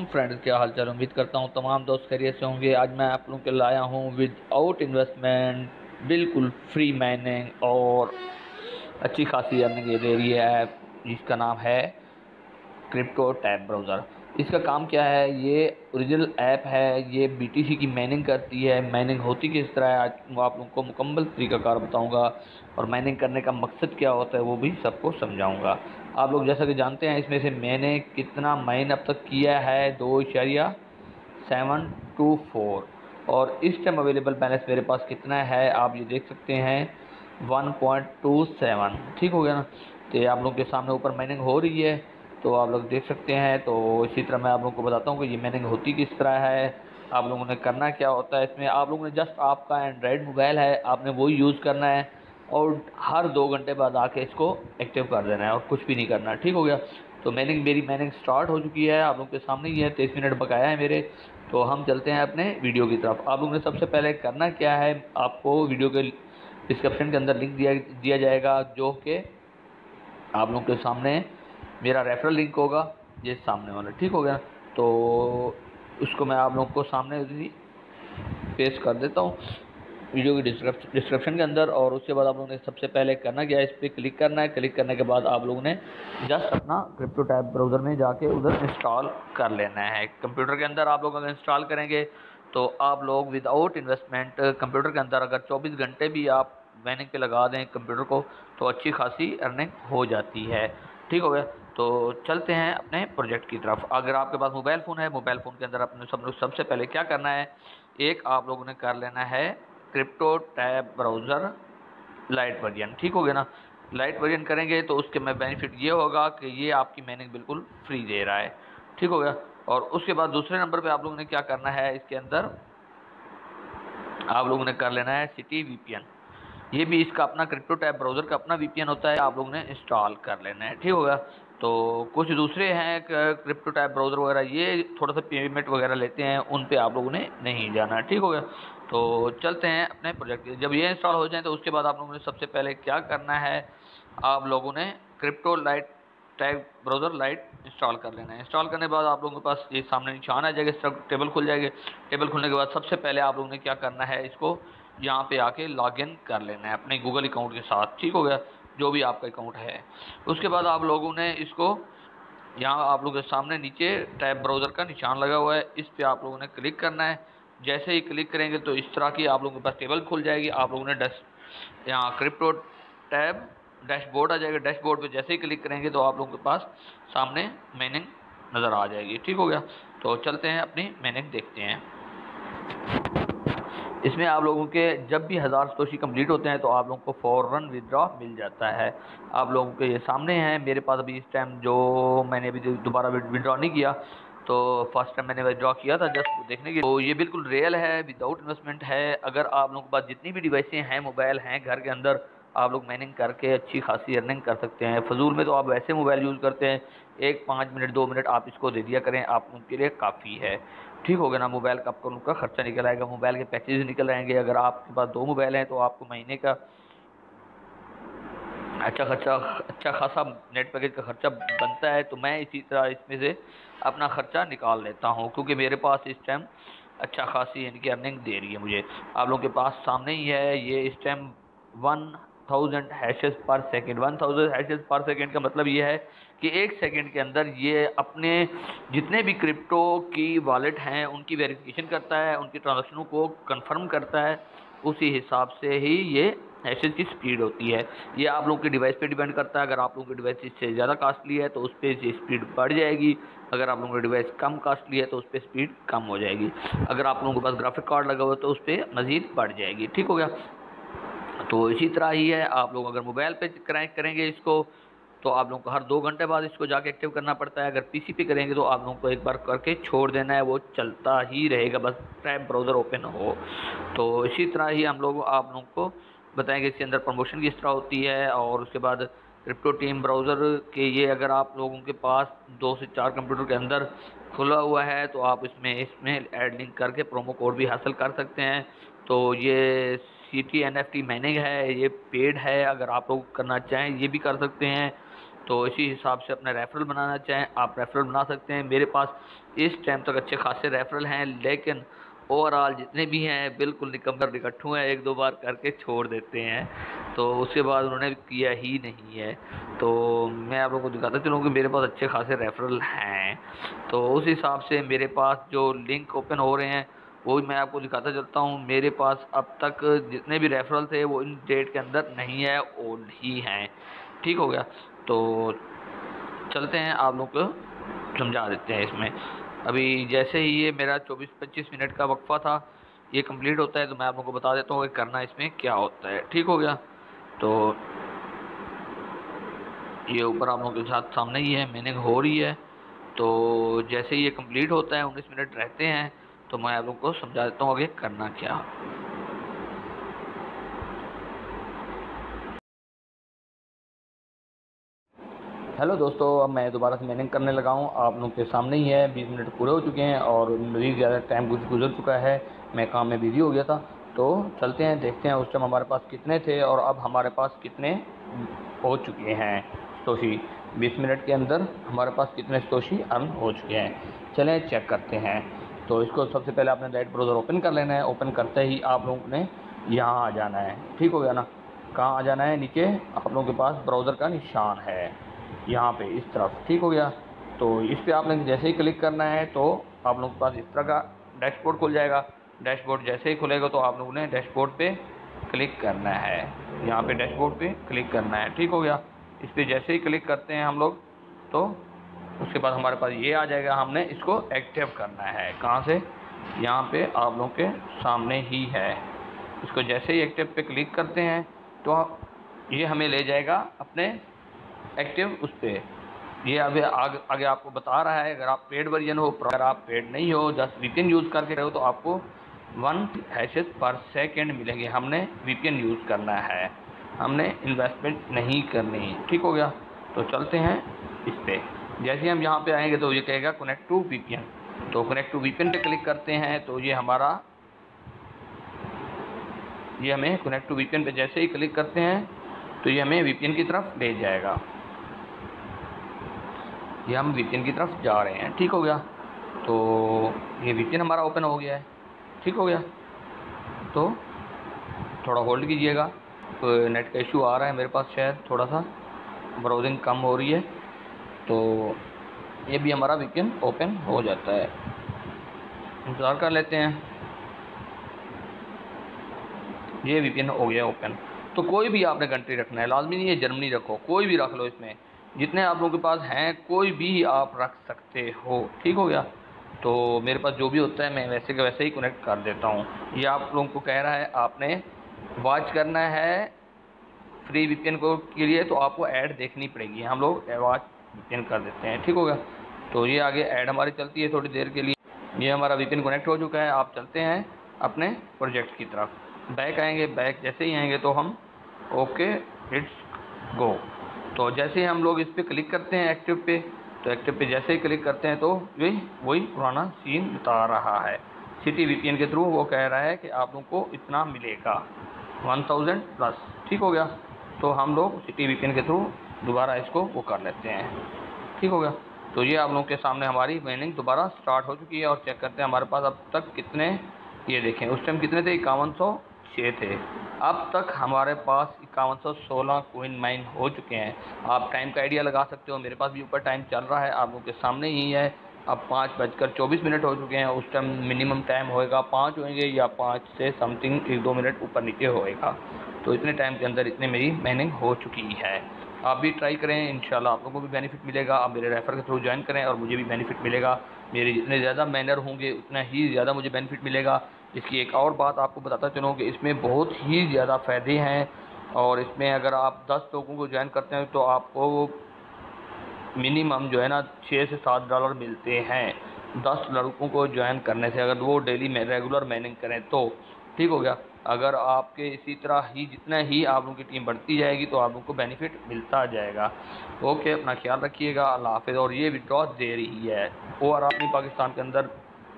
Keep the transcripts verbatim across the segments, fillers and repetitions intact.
Friends, क्या हाल चाल। उम्मीद करता हूँ तमाम दोस्त खैरियत से होंगे। आज मैं आप लोगों के लिए लाया हूँ विदाउट इन्वेस्टमेंट बिल्कुल फ्री माइनिंग और अच्छी खासी अर्निंग ये दे रही है ऐप जिसका नाम है क्रिप्टो टैब ब्राउज़र। इसका काम क्या है, ये ओरिजिनल ऐप है, ये बीटीसी की माइनिंग करती है। माइनिंग होती किस तरह है आज मैं आप लोगों को मुकम्मल तरीक़ाकार बताऊंगा और माइनिंग करने का मकसद क्या होता है वो भी सबको समझाऊंगा। आप लोग जैसा कि जानते हैं इसमें से मैंने कितना माइन अब तक किया है, दो इशारिया सेवन टू फोर, और इस टाइम अवेलेबल बैलेंस मेरे पास कितना है आप ये देख सकते हैं, वन पॉइंट टू सेवन। ठीक हो गया ना। तो ये आप लोगों के सामने ऊपर माइनिंग हो रही है तो आप लोग देख सकते हैं। तो इसी तरह मैं आप लोगों को बताता हूँ कि ये माइनिंग होती किस तरह है, आप लोगों ने करना क्या होता है। इसमें आप लोगों ने जस्ट आपका एंड्रॉयड मोबाइल है, आपने वही यूज़ करना है और हर दो घंटे बाद आके इसको एक्टिव कर देना है और कुछ भी नहीं करना। ठीक हो गया। तो मैनिंग मेरी मैनिंग स्टार्ट हो चुकी है, आप लोगों के सामने ही है, तेईस मिनट बकाया है मेरे। तो हम चलते हैं अपने वीडियो की तरफ। आप लोगों ने सबसे पहले करना क्या है, आपको वीडियो के डिस्क्रिप्शन के अंदर लिंक दिया दिया जाएगा जो कि आप लोगों के सामने मेरा रेफरल लिंक होगा, ये सामने वाला। ठीक हो गया। तो उसको मैं आप लोगों को सामने पेश कर देता हूँ वीडियो की डिस्क्रिप्शन के अंदर। और उसके बाद आप लोगों ने सबसे पहले करना क्या है, इस पर क्लिक करना है। क्लिक करने के बाद आप लोगों ने जस्ट अपना क्रिप्टो टैब ब्राउज़र में जाके उधर इंस्टॉल कर लेना है। कंप्यूटर के अंदर आप लोग अगर इंस्टॉल करेंगे तो आप लोग विदाउट इन्वेस्टमेंट कंप्यूटर के अंदर अगर चौबीस घंटे भी आप माइनिंग पे लगा दें कंप्यूटर को तो अच्छी खासी अर्निंग हो जाती है। ठीक हो गया। तो चलते हैं अपने प्रोजेक्ट की तरफ। अगर आपके पास मोबाइल फ़ोन है, मोबाइल फ़ोन के अंदर अपने सब लोग सबसे पहले क्या करना है, एक आप लोगों ने कर लेना है crypto tab browser lite version. ठीक हो गया ना। लाइट वर्जन करेंगे तो उसके में बेनिफिट ये होगा कि ये आपकी माइनिंग बिल्कुल फ्री दे रहा है। ठीक हो गया। और उसके बाद दूसरे नंबर पे आप लोगों ने क्या करना है, इसके अंदर आप लोगों ने कर लेना है सिटी वीपीएन। ये भी इसका अपना क्रिप्टो टैब ब्राउज़र का अपना वीपीएन होता है, आप लोगों ने इंस्टॉल कर लेना है। ठीक होगा। तो कुछ दूसरे हैं क्रिप्टो टैब ब्राउज़र वगैरह, ये थोड़ा सा पेमेंट वगैरह लेते हैं, उन पे आप लोगों ने नहीं जाना। ठीक हो गया। तो चलते हैं अपने प्रोजेक्ट। जब ये इंस्टॉल हो जाए तो उसके बाद आप लोगों ने सबसे पहले क्या करना है, आप लोगों ने crypto lite tab browser lite install कर लेना है। इंस्टॉल करने के बाद आप लोगों के पास ये सामने निशान आ जाएगा, इस टेबल खुल जाएगी। टेबल खुलने के बाद सबसे पहले आप लोगों ने क्या करना है, इसको यहाँ पे आके लॉगिन कर लेना है अपने गूगल अकाउंट के साथ। ठीक हो गया, जो भी आपका अकाउंट है। उसके बाद आप लोगों ने इसको यहाँ आप लोगों के सामने नीचे टैब ब्राउज़र का निशान लगा हुआ है, इस पे आप लोगों ने क्लिक करना है। जैसे ही क्लिक करेंगे तो इस तरह की आप लोगों के पास टेबल खुल जाएगी। आप लोगों ने डैश यहाँ क्रिप्टो टैब डैशबोर्ड आ जाएगा। डैशबोर्ड पे जैसे ही क्लिक करेंगे तो आप लोगों के पास सामने माइनिंग नज़र आ जाएगी। ठीक हो गया। तो चलते हैं अपनी माइनिंग देखते हैं। इसमें आप लोगों के जब भी हज़ार सतोशी कंप्लीट होते हैं तो आप लोगों को फ़ौरन विड्रॉ मिल जाता है। आप लोगों के ये सामने हैं, मेरे पास अभी इस टाइम जो मैंने अभी दोबारा विड्रॉ नहीं किया, तो फर्स्ट टाइम मैंने विड्रॉ किया था जस्ट देखने के। तो ये बिल्कुल रियल है, विदाउट इन्वेस्टमेंट है। अगर आप लोगों के पास जितनी भी डिवाइसें हैं, मोबाइल हैं घर के अंदर, आप लोग माइनिंग करके अच्छी खासी अर्निंग कर सकते हैं। फजूल में तो आप वैसे मोबाइल यूज़ करते हैं, एक पाँच मिनट दो मिनट आप इसको दे दिया करें, आप उनके लिए काफ़ी है। ठीक हो गया ना। मोबाइल का आपको उनका खर्चा निकल आएगा, मोबाइल के पैकेज निकल आएंगे। अगर आपके पास दो मोबाइल हैं तो आपको महीने का अच्छा खर्चा अच्छा खासा नेट पैकेज का खर्चा बनता है। तो मैं इसी तरह इसमें से अपना खर्चा निकाल लेता हूँ क्योंकि मेरे पास इस टाइम अच्छा खासी इनकी अर्निंग दे रही है मुझे। आप लोगों के पास सामने ही है, ये इस time one thousand hashes per second. One thousand hashes per second का मतलब ये है कि एक सेकेंड के अंदर ये अपने जितने भी क्रिप्टो की वॉलेट हैं उनकी वेरिफिकेशन करता है, उनकी ट्रांजैक्शनों को कंफर्म करता है। उसी हिसाब से ही ये हैशेस की स्पीड होती है। ये आप लोगों के डिवाइस पे डिपेंड करता है। अगर आप लोगों की डिवाइस इससे ज़्यादा कास्टली है तो उस पर ये स्पीड बढ़ जाएगी। अगर आप लोगों की डिवाइस कम कास्टली है तो उस पर स्पीड कम हो जाएगी। अगर आप लोगों के पास ग्राफिक कार्ड लगा हुआ है तो उस पर मज़ीद बढ़ जाएगी। ठीक हो गया। तो इसी तरह ही है, आप लोग अगर मोबाइल पे कनेक्ट करेंगे इसको तो आप लोगों को हर दो घंटे बाद इसको जाके एक्टिव करना पड़ता है। अगर पीसी पे करेंगे तो आप लोगों को एक बार करके छोड़ देना है, वो चलता ही रहेगा बस टैब ब्राउज़र ओपन हो। तो इसी तरह ही हम लोग आप लोगों को बताएंगे इसके अंदर प्रमोशन किस तरह होती है। और उसके बाद क्रिप्टो टीम ब्राउज़र के ये अगर आप लोगों के पास दो से चार कंप्यूटर के अंदर खुला हुआ है तो आप इसमें इसमें ऐड लिंक करके प्रोमो कोड भी हासिल कर सकते हैं। तो ये C T N F T mining है, ये पेड है, अगर आप लोग करना चाहें ये भी कर सकते हैं। तो इसी हिसाब से अपना रेफरल बनाना चाहें आप रेफरल बना सकते हैं। मेरे पास इस टाइम तक अच्छे खासे रेफरल हैं, लेकिन ओवरऑल जितने भी हैं बिल्कुल निकम्बर निकट्ठू हैं, एक दो बार करके छोड़ देते हैं, तो उसके बाद उन्होंने किया ही नहीं है। तो मैं आप लोगों को दिखाता चलूँ कि मेरे पास अच्छे खासे रेफरल हैं। तो उस हिसाब से मेरे पास जो लिंक ओपन हो रहे हैं वो मैं आपको दिखाता चलता हूँ। मेरे पास अब तक जितने भी रेफरल थे वो इन डेट के अंदर नहीं है, ओल्ड ही हैं। ठीक हो गया, तो चलते हैं आप लोग को समझा देते हैं इसमें। अभी जैसे ही ये मेरा चौबीस पच्चीस मिनट का वक्फा था ये कंप्लीट होता है, तो मैं आप लोगों को बता देता हूँ कि करना इसमें क्या होता है। ठीक हो गया, तो ये ऊपर आप लोगों के साथ सामने ही है, मीनिंग हो रही है। तो जैसे ही ये कंप्लीट होता है उन्नीस मिनट रहते हैं, तो मैं आप लोगों को समझा देता हूँ आगे करना क्या। हेलो दोस्तों, अब मैं दोबारा से मीनिंग करने लगा हूँ, आप लोगों के सामने ही है। बीस मिनट पूरे हो चुके हैं और मेरी ज़्यादा टाइम कुछ गुजर चुका है, मैं काम में बिज़ी हो गया था। तो चलते हैं देखते हैं उस टाइम हमारे पास कितने थे और अब हमारे पास कितने हो चुके हैं सतोशी। बीस मिनट के अंदर हमारे पास कितने सतोशी अर्न हो चुके हैं, चलें चेक करते हैं। तो इसको सबसे पहले आपने डायरेक्ट ब्राउज़र ओपन कर लेना है। ओपन करते ही आप लोगों ने यहाँ आ जाना है। ठीक हो गया ना, कहाँ आ जाना है, नीचे आप लोगों के पास ब्राउज़र का निशान है यहाँ पे इस तरफ। ठीक हो गया, तो इस पे आपने जैसे ही क्लिक करना है तो आप लोगों के पास इस तरह का डैशबोर्ड खुल जाएगा। डैशबोर्ड जैसे ही खुलेगा तो आप लोगों ने डैशबोर्ड पे क्लिक करना है, यहाँ पे डैशबोर्ड पे क्लिक करना है। ठीक हो गया, इस पर जैसे ही क्लिक करते हैं हम लोग तो उसके बाद हमारे पास ये आ जाएगा। हमने इसको एक्टिव करना है, कहाँ से, यहाँ पे आप लोगों के सामने ही है। इसको जैसे ही एक्टिव पे क्लिक करते हैं तो ये हमें ले जाएगा अपने एक्टिव उस पर। ये अभी आगे आगे आपको बता रहा है, अगर आप पेड वर्जन हो, अगर आप पेड नहीं हो, जस्ट वीपीएन यूज़ करके रहो तो आपको वन हैशेस पर सेकेंड मिलेंगे। हमने वीपीएन यूज़ करना है, हमने इन्वेस्टमेंट नहीं करनी। ठीक हो गया, तो चलते हैं इस पर। जैसे ही हम यहाँ पे आएंगे तो ये कहेगा कनेक्ट टू वीपीएन, तो कनेक्ट टू वीपीएन पे क्लिक करते हैं तो ये हमारा ये हमें कनेक्ट टू वीपीएन पे जैसे ही क्लिक करते हैं तो ये हमें वीपीएन की तरफ ले जाएगा। ये हम वीपीएन की तरफ जा रहे हैं। ठीक हो गया, तो ये वीपीएन हमारा ओपन हो गया है। ठीक हो गया, तो थोड़ा होल्ड कीजिएगा, तो नेट का इशू आ रहा है मेरे पास, शायद थोड़ा सा ब्राउजिंग कम हो रही है। तो ये भी हमारा वीपीएन ओपन हो जाता है, इंतज़ार कर लेते हैं। ये वीपीएन हो गया ओपन। तो कोई भी आपने कंट्री रखना है, लाजमी नहीं है जर्मनी रखो, कोई भी रख लो, इसमें जितने आप लोगों के पास हैं कोई भी आप रख सकते हो। ठीक हो गया, तो मेरे पास जो भी होता है मैं वैसे के वैसे ही कनेक्ट कर देता हूँ। ये आप लोगों को कह रहा है आपने वॉच करना है फ्री वीपीएन को के लिए, तो आपको ऐड देखनी पड़ेगी। हम लोग वॉच वीपीएन कर देते हैं। ठीक हो गया, तो ये आगे ऐड हमारी चलती है थोड़ी देर के लिए। ये हमारा वीपीएन कनेक्ट हो चुका है। आप चलते हैं अपने प्रोजेक्ट की तरफ, बैक आएंगे। बैक जैसे ही आएंगे तो हम ओके इट्स गो, तो जैसे ही हम लोग इस पर क्लिक करते हैं एक्टिव पे, तो एक्टिव पे जैसे ही क्लिक करते हैं तो वही वही पुराना सीन बता रहा है। सिटी वीपीएन के थ्रू वो कह रहा है कि आप लोगों को इतना मिलेगा वन थाउजेंड प्लस। ठीक हो गया, तो हम लोग सिटी वीपीएन के थ्रू दोबारा इसको वो कर लेते हैं। ठीक हो गया, तो ये आप लोगों के सामने हमारी माइनिंग दोबारा स्टार्ट हो चुकी है। और चेक करते हैं हमारे पास अब तक कितने, ये देखें उस टाइम कितने थे, इक्यावन सौ छः थे। अब तक हमारे पास इक्यावन सौ सोलह कोइन माइन हो चुके हैं। आप टाइम का आइडिया लगा सकते हो, मेरे पास भी ऊपर टाइम चल रहा है, आप लोगों के सामने ही है। अब पाँच बजकर चौबीस मिनट हो चुके हैं। उस टाइम मिनिमम टाइम होएगा पाँच होंगे या पाँच से समथिंग एक दो मिनट ऊपर नीचे होएगा। तो इतने टाइम के अंदर इतने मेरी माइनिंग हो चुकी है। आप भी ट्राई करें, इंशाल्लाह आप लोगों को भी बेनिफिट मिलेगा। आप मेरे रेफर के थ्रू ज्वाइन करें और मुझे भी बेनिफिट मिलेगा। मेरे जितने ज़्यादा माइनर होंगे उतना ही ज़्यादा मुझे बेनिफिट मिलेगा। इसकी एक और बात आपको बताता चलूँ कि इसमें बहुत ही ज़्यादा फ़ायदे हैं। और इसमें अगर आप दस लोगों को ज्वाइन करते हैं तो आपको मिनिमम जो है ना छः से सात डॉलर मिलते हैं दस लड़कों को ज्वाइन करने से, अगर वो डेली में रेगुलर माइनिंग करें तो। ठीक हो गया, अगर आपके इसी तरह ही जितना ही आप लोगों की टीम बढ़ती जाएगी तो आप लोगों को बेनिफिट मिलता जाएगा। ओके, अपना ख्याल रखिएगा, अल्लाह हाफ़िज़। और ये विड्रॉ दे रही है और अपनी पाकिस्तान के अंदर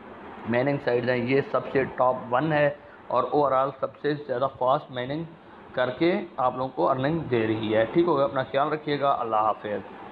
माइनिंग साइड है, ये सबसे टॉप वन है और ओवरऑल सबसे ज़्यादा फास्ट माइनिंग करके आप लोगों को अर्निंग दे रही है। ठीक होगा, अपना ख्याल रखिएगा। अल्लाह हाफ़िज़।